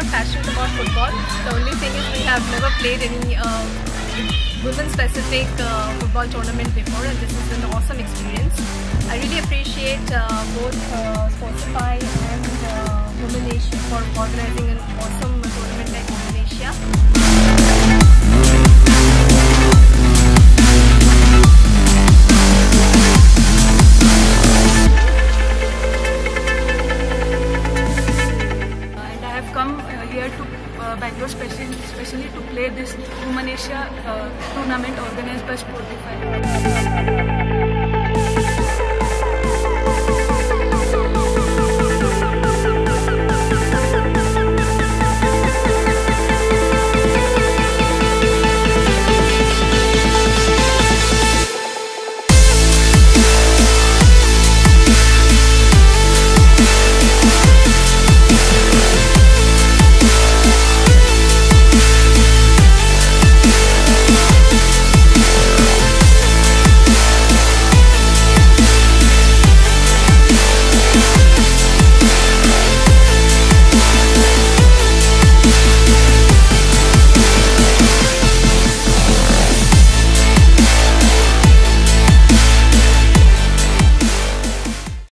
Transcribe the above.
passionate about football. The only thing is we have never played any women-specific football tournament before, and this is an awesome experience. I really appreciate both Sportzify and Womenasia for organizing an awesome tournament like Womenasia. Come here to Bangalore specially to play this Womenasia tournament organized by Sportzify.